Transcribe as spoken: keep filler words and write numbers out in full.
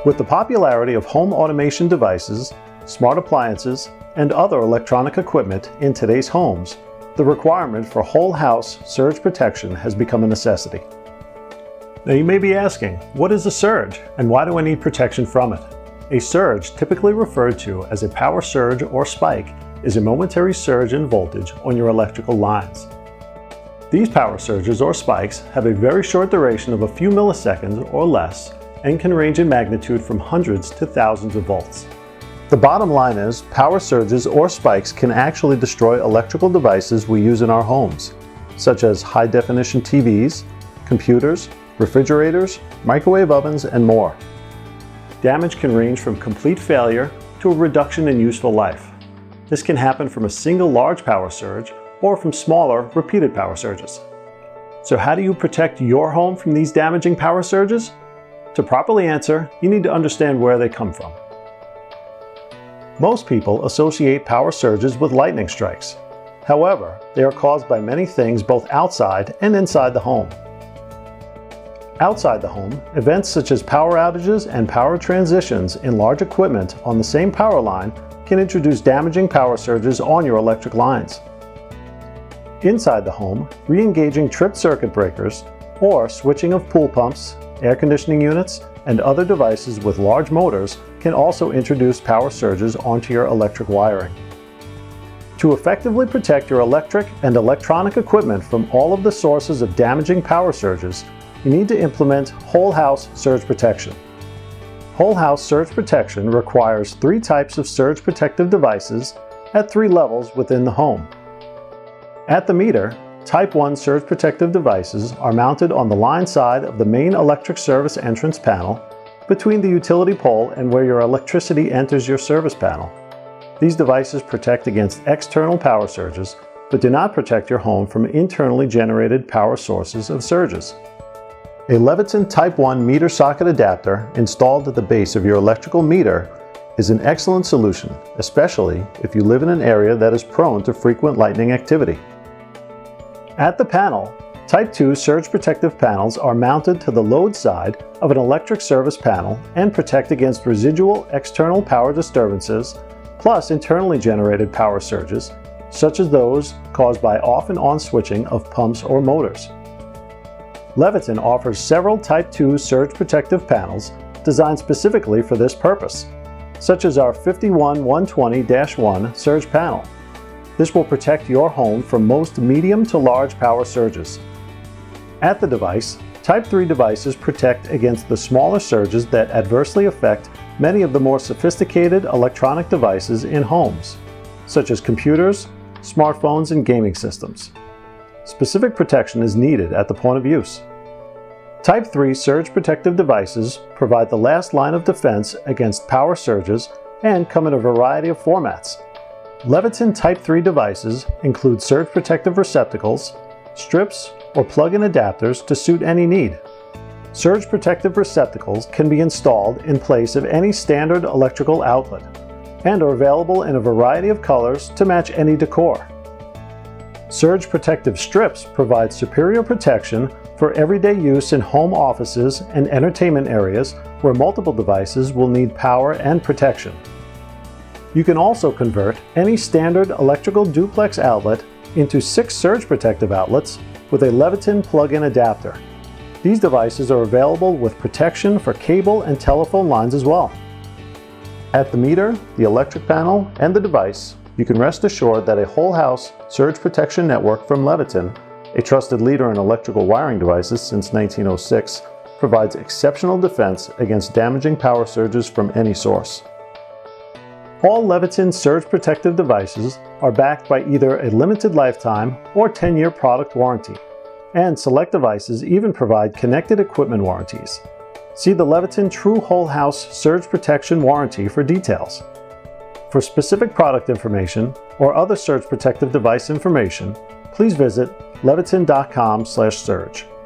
With the popularity of home automation devices, smart appliances, and other electronic equipment in today's homes, the requirement for whole house surge protection has become a necessity. Now you may be asking, what is a surge and why do I need protection from it? A surge, typically referred to as a power surge or spike, is a momentary surge in voltage on your electrical lines. These power surges or spikes have a very short duration of a few milliseconds or less and can range in magnitude from hundreds to thousands of volts. The bottom line is, power surges or spikes can actually destroy electrical devices we use in our homes, such as high-definition T Vs, computers, refrigerators, microwave ovens, and more. Damage can range from complete failure to a reduction in useful life. This can happen from a single large power surge or from smaller, repeated power surges. So how do you protect your home from these damaging power surges? To properly answer, you need to understand where they come from. Most people associate power surges with lightning strikes. However, they are caused by many things both outside and inside the home. Outside the home, events such as power outages and power transitions in large equipment on the same power line can introduce damaging power surges on your electric lines. Inside the home, re-engaging tripped circuit breakers or switching of pool pumps, air conditioning units, and other devices with large motors can also introduce power surges onto your electric wiring. To effectively protect your electric and electronic equipment from all of the sources of damaging power surges, you need to implement whole house surge protection. Whole house surge protection requires three types of surge protective devices at three levels within the home. At the meter, Type one surge protective devices are mounted on the line side of the main electric service entrance panel between the utility pole and where your electricity enters your service panel. These devices protect against external power surges, but do not protect your home from internally generated power sources of surges. A Leviton Type one meter socket adapter installed at the base of your electrical meter is an excellent solution, especially if you live in an area that is prone to frequent lightning activity. At the panel, Type two surge protective panels are mounted to the load side of an electric service panel and protect against residual external power disturbances, plus internally generated power surges, such as those caused by off and on switching of pumps or motors. Leviton offers several Type two surge protective panels designed specifically for this purpose, such as our fifty-one one twenty dash one surge panel. This will protect your home from most medium to large power surges. At the device, Type three devices protect against the smaller surges that adversely affect many of the more sophisticated electronic devices in homes, such as computers, smartphones, and gaming systems. Specific protection is needed at the point of use. Type three surge protective devices provide the last line of defense against power surges and come in a variety of formats. Leviton Type three devices include surge protective receptacles, strips, or plug-in adapters to suit any need. Surge protective receptacles can be installed in place of any standard electrical outlet and are available in a variety of colors to match any decor. Surge protective strips provide superior protection for everyday use in home offices and entertainment areas where multiple devices will need power and protection. You can also convert any standard electrical duplex outlet into six surge protective outlets with a Leviton plug-in adapter. These devices are available with protection for cable and telephone lines as well. At the meter, the electric panel, and the device, you can rest assured that a whole house surge protection network from Leviton, a trusted leader in electrical wiring devices since nineteen oh six, provides exceptional defense against damaging power surges from any source. All Leviton surge protective devices are backed by either a limited lifetime or ten year product warranty, and select devices even provide connected equipment warranties. See the Leviton True Whole House Surge Protection Warranty for details. For specific product information or other surge protective device information, please visit leviton dot com slash surge.